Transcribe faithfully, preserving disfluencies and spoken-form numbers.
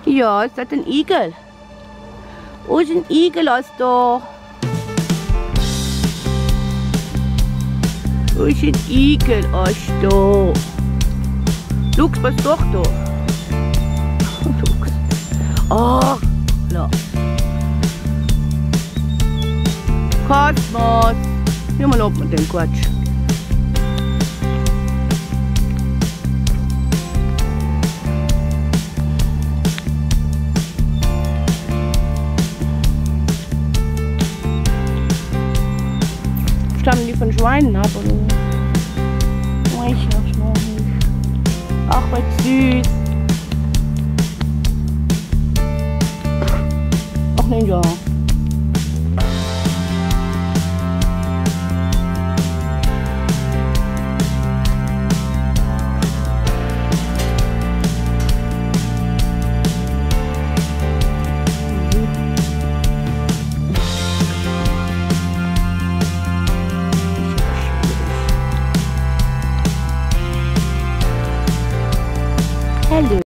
Ja, ist das ein Igel? Wo ist ein Igel aus da? Wo ist ein Igel aus da? Lux, was ist doch da? Lux. Oh, klar. Kosmos. Ja, mal ab mit dem Quatsch. Stammen die von Schweinen ab oder so? Oh, ich hab's noch nicht. Ach, was süß. Ach ne, ja. Hello.